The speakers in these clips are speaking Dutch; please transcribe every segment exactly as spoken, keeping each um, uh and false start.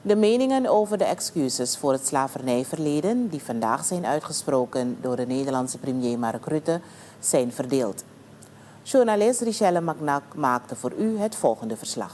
De meningen over de excuses voor het slavernijverleden die vandaag zijn uitgesproken door de Nederlandse premier Mark Rutte zijn verdeeld. Journalist Richelle Magnac maakte voor u het volgende verslag.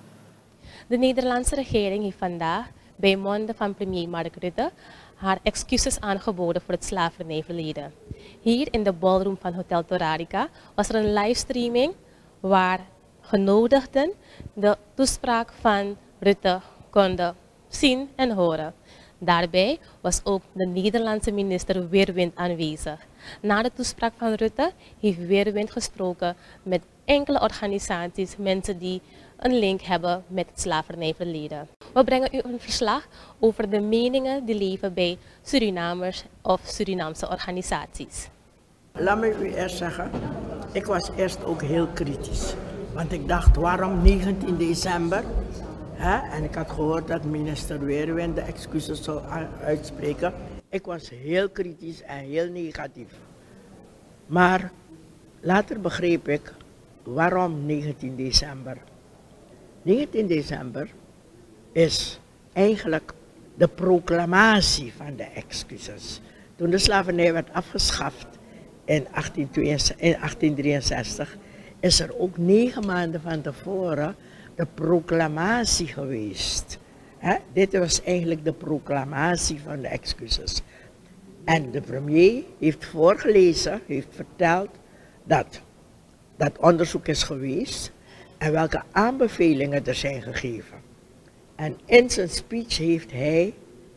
De Nederlandse regering heeft vandaag bij monden van premier Mark Rutte haar excuses aangeboden voor het slavernijverleden. Hier in de ballroom van Hotel Torarica was er een livestreaming waar genodigden de toespraak van Rutte konden zien en horen. Daarbij was ook de Nederlandse minister Weerwind aanwezig. Na de toespraak van Rutte heeft Weerwind gesproken met enkele organisaties, mensen die een link hebben met het slavernijverleden. We brengen u een verslag over de meningen die leven bij Surinamers of Surinaamse organisaties. Laat me u eerst zeggen, ik was eerst ook heel kritisch. Want ik dacht, waarom negentien december? He? En ik had gehoord dat minister Weerwind de excuses zou uitspreken. Ik was heel kritisch en heel negatief. Maar later begreep ik, waarom negentien december? negentien december is eigenlijk de proclamatie van de excuses. Toen de slavernij werd afgeschaft in achttien drieënzestig, is er ook negen maanden van tevoren de proclamatie geweest. He? Dit was eigenlijk de proclamatie van de excuses. En de premier heeft voorgelezen, heeft verteld dat dat onderzoek is geweest en welke aanbevelingen er zijn gegeven. En in zijn speech heeft hij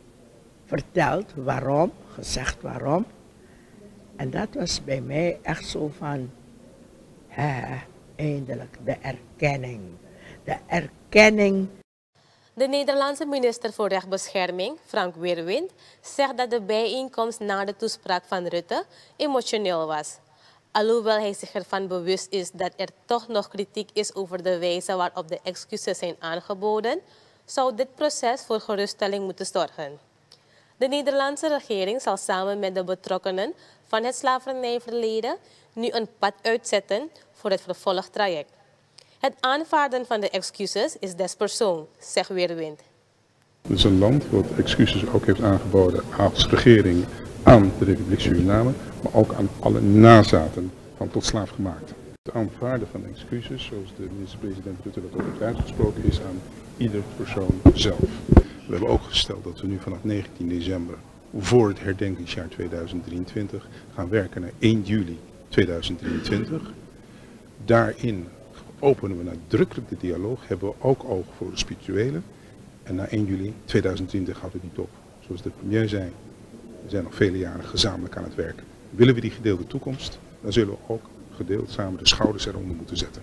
verteld waarom, gezegd waarom. En dat was bij mij echt zo van, hè, eindelijk de erkenning. De erkenning. De Nederlandse minister voor Rechtsbescherming, Frank Weerwind, zegt dat de bijeenkomst na de toespraak van Rutte emotioneel was. Alhoewel hij zich ervan bewust is dat er toch nog kritiek is over de wijze waarop de excuses zijn aangeboden, zou dit proces voor geruststelling moeten zorgen. De Nederlandse regering zal samen met de betrokkenen van het slavernijverleden nu een pad uitzetten voor het vervolgtraject. Het aanvaarden van de excuses is des persoon, zegt Weerwind. Het is een land wat excuses ook heeft aangeboden als regering aan de Republiek Suriname, maar ook aan alle nazaten van tot slaafgemaakten. Het aanvaarden van excuses, zoals de minister-president Rutte dat ook heeft uitgesproken, is aan ieder persoon zelf. We hebben ook gesteld dat we nu vanaf negentien december voor het herdenkingsjaar tweeduizend drieëntwintig gaan werken naar één juli tweeduizend drieëntwintig. Daarin openen we nadrukkelijk de dialoog, hebben we ook oog voor de spirituele. En na één juli tweeduizend twintig houden we die top. Zoals de premier zei, we zijn nog vele jaren gezamenlijk aan het werken. Willen we die gedeelde toekomst, dan zullen we ook gedeeld samen de schouders eronder moeten zetten.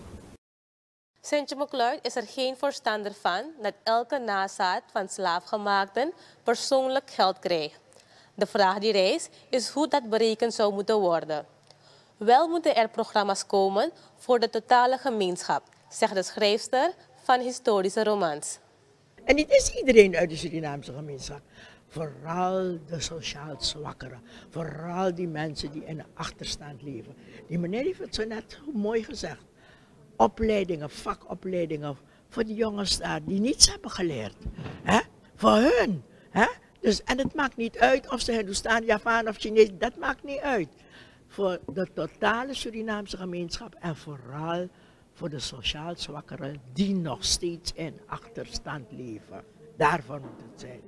Sintje McLeod is er geen voorstander van dat elke nazaat van slaafgemaakten persoonlijk geld krijgt. De vraag die rijst is hoe dat berekend zou moeten worden. Wel moeten er programma's komen voor de totale gemeenschap, zegt de schrijfster van historische romans. En niet is iedereen uit de Surinaamse gemeenschap. Vooral de sociaal zwakkeren. Vooral die mensen die in de achterstand leven. Die meneer heeft het zo net mooi gezegd. Opleidingen, vakopleidingen voor die jongens daar die niets hebben geleerd. Hè? Voor hun. Hè? Dus, en het maakt niet uit of ze Hindustan, Javaan of Chinees, dat maakt niet uit. Voor de totale Surinaamse gemeenschap en vooral voor de sociaal zwakkeren die nog steeds in achterstand leven. Daarvan moet het zijn.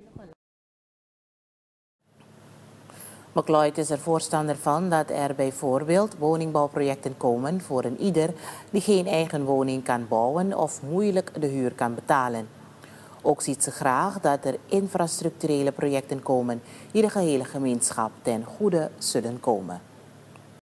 McLeod is er voorstander van dat er bijvoorbeeld woningbouwprojecten komen voor een ieder die geen eigen woning kan bouwen of moeilijk de huur kan betalen. Ook ziet ze graag dat er infrastructurele projecten komen die de gehele gemeenschap ten goede zullen komen.